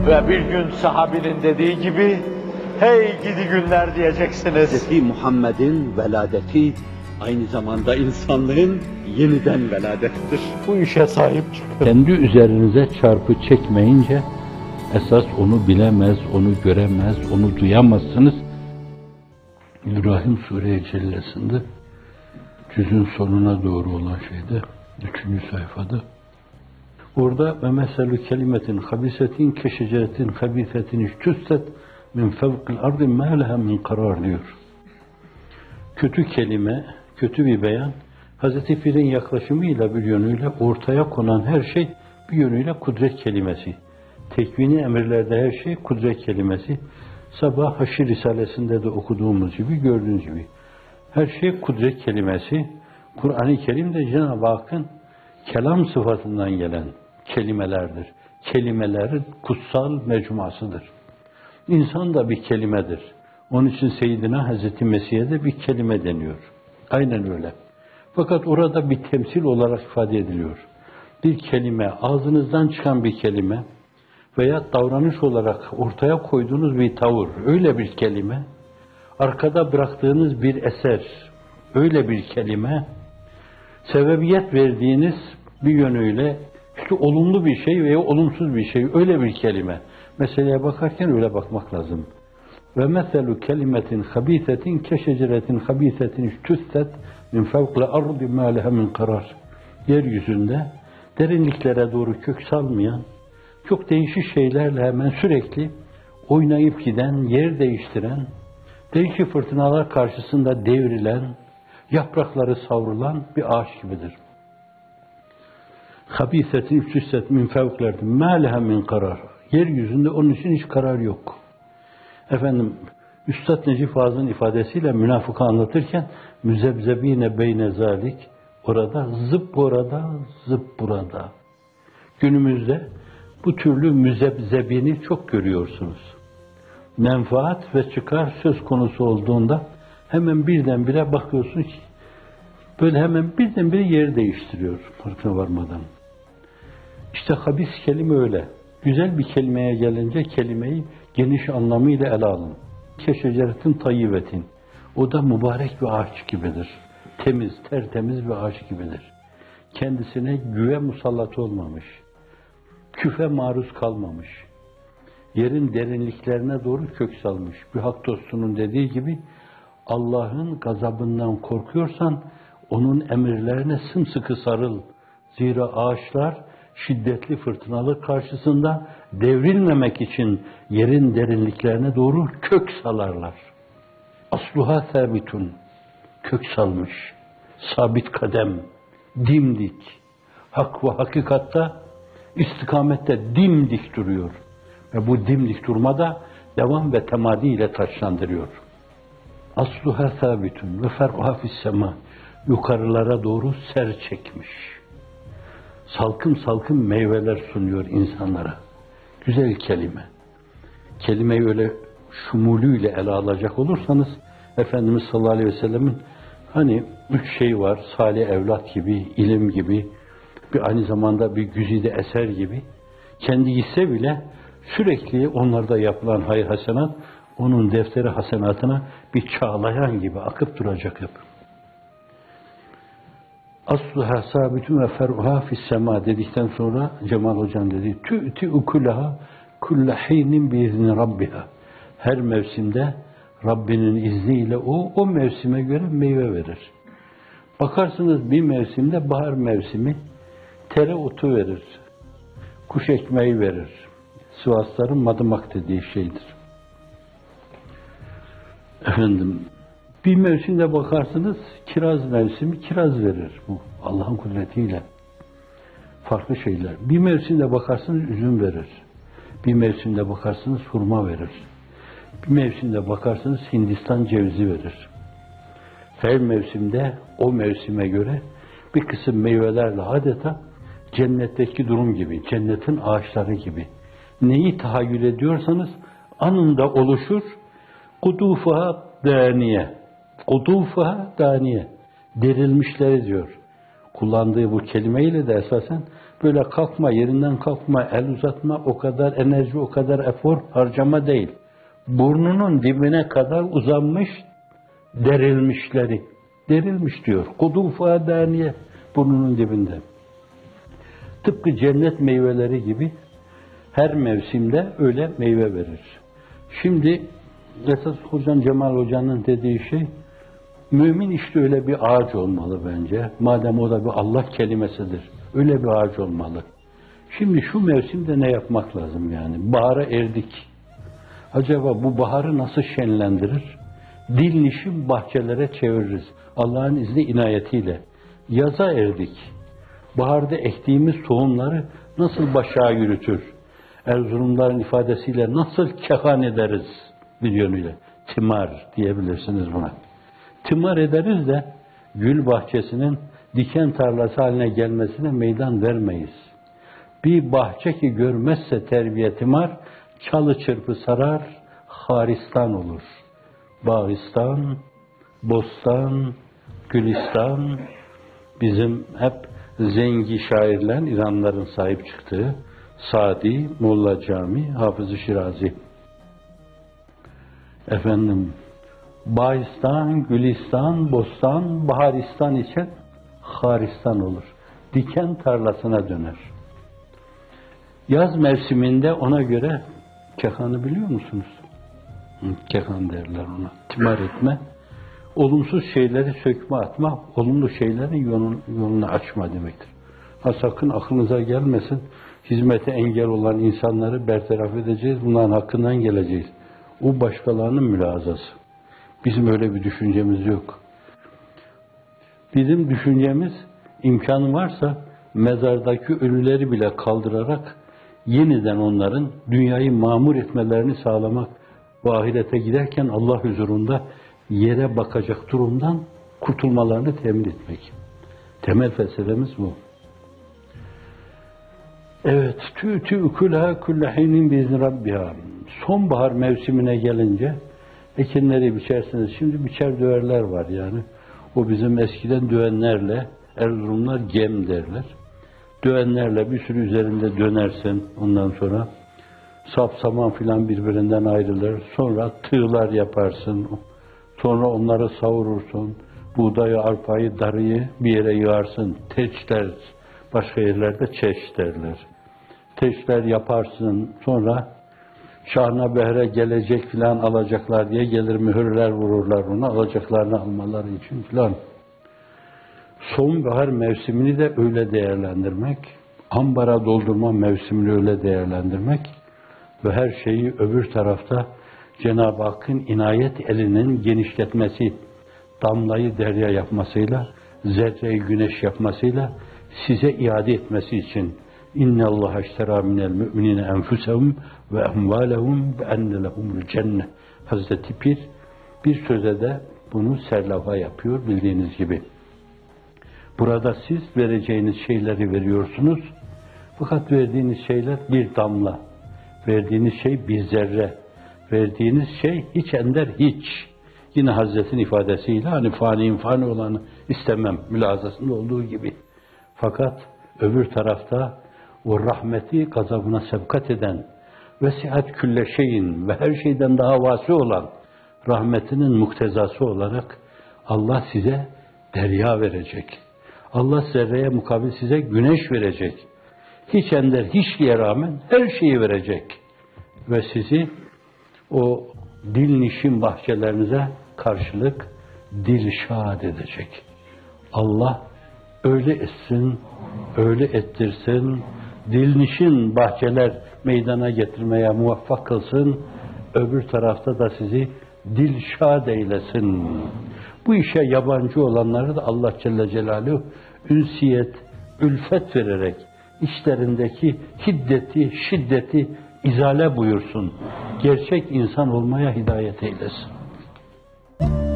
Ve bir gün sahabinin dediği gibi, hey gidi günler diyeceksiniz. Hz. Muhammed'in veladeti aynı zamanda insanlığın yeniden veladettir. Bu işe sahip çıkın. Kendi üzerinize çarpı çekmeyince, esas onu bilemez, onu göremez, onu duyamazsınız. İbrahim Sure-i Cellesi'nde, cüzün sonuna doğru olan şeyde, 3. sayfada, orada ve meselü kelimetin habisetin keşeceretin habisetin iştüsset min fevkil ardı ma leha min karar diyor. Kötü kelime, kötü bir beyan, Hazreti Pir'in yaklaşımıyla bir yönüyle ortaya konan her şey bir yönüyle kudret kelimesi. Tekvini emirlerde her şey kudret kelimesi. Sabah Haşr Risalesi'nde de okuduğumuz gibi, gördüğünüz gibi. Her şey kudret kelimesi. Kur'an-ı Kerim de Cenab-ı Hakk'ın kelam sıfatından gelen kelimelerdir. Kelimelerin kutsal mecmuasıdır. İnsan da bir kelimedir. Onun için Seyyidina Hazreti Mesih'e de bir kelime deniyor. Aynen öyle. Fakat orada bir temsil olarak ifade ediliyor. Bir kelime, ağzınızdan çıkan bir kelime veya davranış olarak ortaya koyduğunuz bir tavır, öyle bir kelime, arkada bıraktığınız bir eser, öyle bir kelime, sebebiyet verdiğiniz bir yönüyle işte olumlu bir şey veya olumsuz bir şey, öyle bir kelime. Meseleye bakarken öyle bakmak lazım. Ve meselu kelimetin habisetin keşeceretin habisetin iştüsset min fevkle ardı ma leha min karar. Yeryüzünde derinliklere doğru kök salmayan, çok değişik şeylerle hemen sürekli oynayıp giden, yer değiştiren, değişik fırtınalar karşısında devrilen, yaprakları savrulan bir ağaç gibidir. Habisetin iştüsset min fevkle ma leha min karar. Yeryüzünde onun için hiç karar yok. Efendim, Üstad Necip Fazıl'ın ifadesiyle münafıkı anlatırken müzebzebine beyne zalik, orada zıp orada, zıp burada. Günümüzde bu türlü müzebzebini çok görüyorsunuz. Menfaat ve çıkar söz konusu olduğunda hemen birdenbire bakıyorsunuz ki böyle hemen birdenbire yer değiştiriyor farkına varmadan. İşte habis kelime öyle. Güzel bir kelimeye gelince kelimeyi geniş anlamıyla ele alın. Keşeceretin tayyibetin. O da mübarek bir ağaç gibidir. Temiz, tertemiz bir ağaç gibidir. Kendisine güve musallat olmamış. Küfe maruz kalmamış. Yerin derinliklerine doğru kök salmış. Bir hak dostunun dediği gibi Allah'ın gazabından korkuyorsan onun emirlerine sımsıkı sarıl. Zira ağaçlar şiddetli fırtınalı karşısında devrilmemek için yerin derinliklerine doğru kök salarlar. Asluha sabitun, kök salmış, sabit kadem, dimdik, hak ve hakikatta, istikamette dimdik duruyor. Ve bu dimdik durmada devam ve temadi ile taçlandırıyor. Asluha sabitun ve fer'uha fissema, yukarılara doğru ser çekmiş. Salkım salkım meyveler sunuyor insanlara. Güzel kelime. Kelimeyi öyle şumulüyle ele alacak olursanız, Efendimiz sallallahu aleyhi ve sellemin hani 3 şey var, salih evlat gibi, ilim gibi, bir aynı zamanda bir güzide eser gibi, kendi gitse bile sürekli onlarda yapılan hayır hasenat, onun defteri hasenatına bir çağlayan gibi akıp duracak hep. Asluha sabitun ve fer'uha fissema dedikten sonra Cemal Hocam dedi, tü'ti ukulaha kulle hinin biizni rabbiha. Her mevsimde Rabbinin izniyle o mevsime göre meyve verir. Bakarsınız bir mevsimde bahar mevsimi tereotu verir. Kuş ekmeği verir. Sivasların madımak dediği şeydir. Efendim, bir mevsimde bakarsınız kiraz mevsimi kiraz verir bu Allah'ın kudretiyle. Farklı şeyler. Bir mevsimde bakarsınız üzüm verir. Bir mevsimde bakarsınız hurma verir. Bir mevsimde bakarsınız Hindistan cevizi verir. Her mevsimde o mevsime göre bir kısım meyvelerle adeta cennetteki durum gibi, cennetin ağaçları gibi. Neyi tahayyül ediyorsanız anında oluşur. Kudufuha daniye. Kudufuha daniye. Derilmişleri diyor. Kullandığı bu kelimeyle de esasen böyle kalkma, yerinden kalkma, el uzatma, o kadar enerji, o kadar efor harcama değil. Burnunun dibine kadar uzanmış, derilmişleri. Derilmiş diyor. Kudufa daniye burnunun dibinde. Tıpkı cennet meyveleri gibi her mevsimde öyle meyve verir. Şimdi esas Cemal Hoca'nın dediği şey, mümin işte öyle bir ağaç olmalı bence. Madem o da bir Allah kelimesidir. Öyle bir ağaç olmalı. Şimdi şu mevsimde ne yapmak lazım yani? Bahara erdik. Acaba bu baharı nasıl şenlendirir? Dil nişin bahçelere çeviririz. Allah'ın izni inayetiyle. Yaza erdik. Baharda ektiğimiz tohumları nasıl başa yürütür? Erzurumların ifadesiyle nasıl kehan ederiz bir yönüyle? Timar diyebilirsiniz buna. Timar ederiz de gül bahçesinin diken tarlası haline gelmesine meydan vermeyiz. Bir bahçe ki görmezse terbiye timar, çalı çırpı sarar, haristan olur. Bağistan, bostan, gülistan, bizim hep zengi şairler, İranlıların sahip çıktığı Sadi, Molla Cami, Hafız-ı Şirazi. Efendim, Bağistan, Gülistan, Bostan, Baharistan için haristan olur. Diken tarlasına döner. Yaz mevsiminde ona göre kehanı biliyor musunuz? Kehan derler ona. Timar etme. Olumsuz şeyleri sökme atma, olumlu şeylerin yolunu açma demektir. Ha sakın aklınıza gelmesin, hizmete engel olan insanları bertaraf edeceğiz, bunların hakkından geleceğiz. O başkalarının mülazası. Bizim öyle bir düşüncemiz yok. Bizim düşüncemiz, imkanı varsa mezardaki ölüleri bile kaldırarak yeniden onların dünyayı mamur etmelerini sağlamak ve ahirete giderken Allah huzurunda yere bakacak durumdan kurtulmalarını temin etmek. Temel felsefemiz bu. Evet, tü'tü ukulaha kullehinin biizni rabbiha. Sonbahar mevsimine gelince ekinleri biçersiniz. Şimdi biçer döverler var yani. O bizim eskiden dövenlerle, Erzurumlar gem derler. Dövenlerle bir sürü üzerinde dönersin. Ondan sonra sap saman filan birbirinden ayrılır. Sonra tığlar yaparsın. Sonra onları savurursun. Buğdayı, arpayı, darıyı bir yere yığarsın. Teçler, başka yerlerde çeş derler. Teçler yaparsın. Sonra şahına behre gelecek filan alacaklar diye gelir mühürler vururlar ona. Alacaklarını almaları için filan. Sonbahar mevsimini de öyle değerlendirmek, ambara doldurma mevsimini öyle değerlendirmek ve her şeyi öbür tarafta Cenab-ı Hakk'ın inayet elinin genişletmesi, damlayı derya yapmasıyla, zerreyi güneş yapmasıyla size iade etmesi için İnne Allah eştera minel müminine enfusehum ve emvalehum ve enne lehumul cennet. Hazreti Pir bir söze de bunu serlafa yapıyor bildiğiniz gibi. Burada siz vereceğiniz şeyleri veriyorsunuz. Fakat verdiğiniz şeyler bir damla. Verdiğiniz şey bir zerre. Verdiğiniz şey hiç ender hiç. Yine Hazret'in ifadesiyle hani fani olanı istemem mülazasında olduğu gibi. Fakat öbür tarafta o rahmeti gazabına sebkat eden vesihat külle şeyin ve her şeyden daha vasi olan rahmetinin muktezası olarak Allah size derya verecek. Allah zerreye mukabil size güneş verecek. Hiç ender hiçliğe rağmen her şeyi verecek. Ve sizi o dil nişin bahçelerinize karşılık dilşad edecek. Allah öyle etsin, öyle ettirsin, dilnişin bahçeler meydana getirmeye muvaffak kılsın, öbür tarafta da sizi dilşad eylesin. Bu işe yabancı olanları da Allah Celle Celaluhu ünsiyet, ülfet vererek içlerindeki hiddeti, şiddeti izale buyursun. Gerçek insan olmaya hidayet eylesin.